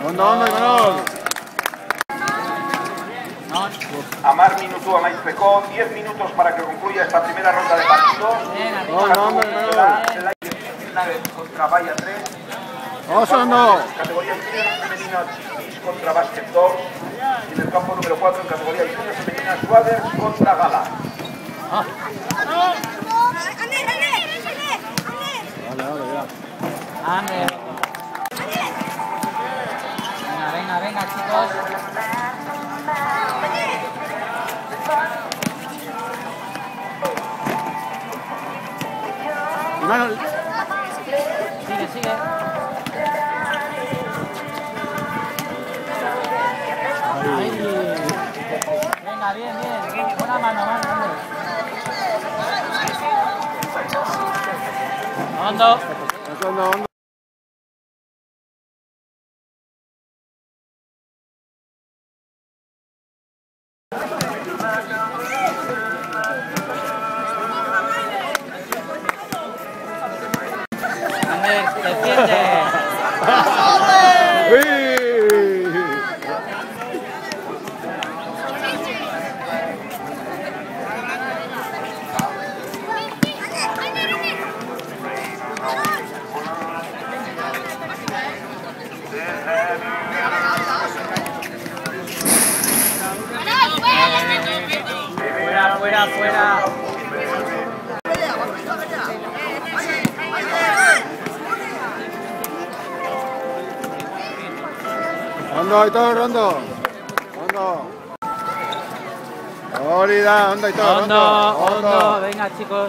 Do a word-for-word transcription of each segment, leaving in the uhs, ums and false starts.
Onda, onda, Imanol. Amar Minutu Amaiz Pecó, diez minutos para que concluya esta primera ronda de partidos. Onda, onda, Imanol. Contra Vaya tres. Vamos, Onda. Categoría junior femenina Chiquis contra Basket dos. Y en el campo número cuatro en categoría junior femenina Suaders contra Gala. Ah. Dale, dale, ya. Ander. Venga, venga, venga, chicos. Imanol. Sigue, sigue. Ahí. Venga, bien, bien. Buena mano, mano, Ander. Hondo. Onda, onda. Ander, defiende. ¡Uy! Fuera, fuera, fuera. Onda, Aitor, Onda. Onda. Florida, onda, Aitor, Hondo, hondo. Venga, chicos.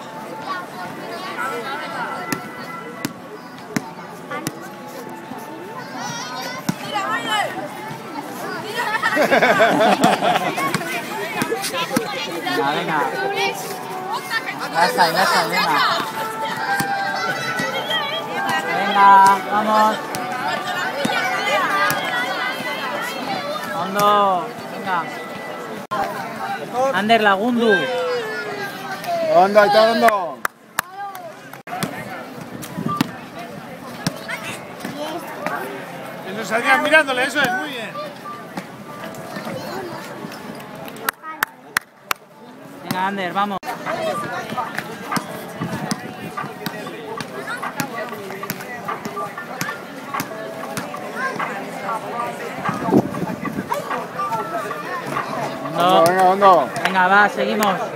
Venga, venga. Ya está, ya está, venga. Venga, vamos. Hondo, venga. Ander Lagundu. Onda, Aitor, Onda. Que nos salían mirándole, eso es, muy bien. Venga, Ander, vamos. Onda, venga, Onda. Venga, va, seguimos.